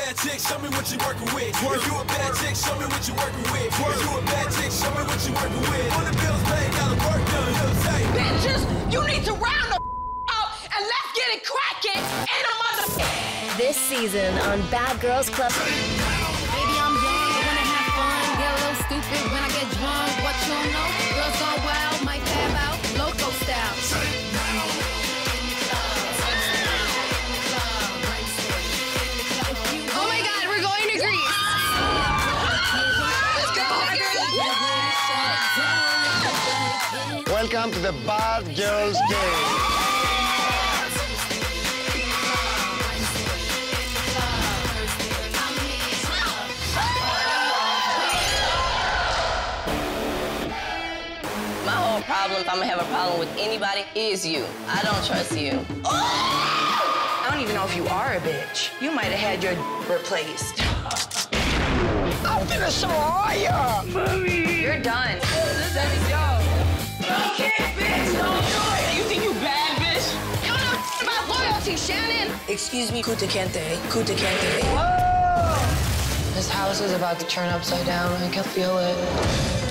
bad chick, show me what you working with. If you a bad chick, show me what you working with. If you a bad chick, show me what you working with. On the bills paid, got the work done. Say, bitches, you need to round the up and let's get it cracking in a mother. This season on Bad Girls Club. Baby, I'm young, wanna have fun, get a little stupid when I get drunk. What you don't know? Girls gone wild, might fab out, loco style. Oh my God, we're going to Greece. Let's go. Welcome to the Bad Girls Game. My whole problem, if I'm gonna have a problem with anybody, is you. I don't trust you. I don't even know if you are a bitch. You might have had your replaced. I'm gonna destroy you! Mommy! You're done. Let me go. Okay, bitch, don't do it. You think you bad, bitch? You don't know about loyalty, Shannon. Excuse me, Kuta Kente. Kuta Kente. Whoa! This house is about to turn upside down. I can feel it.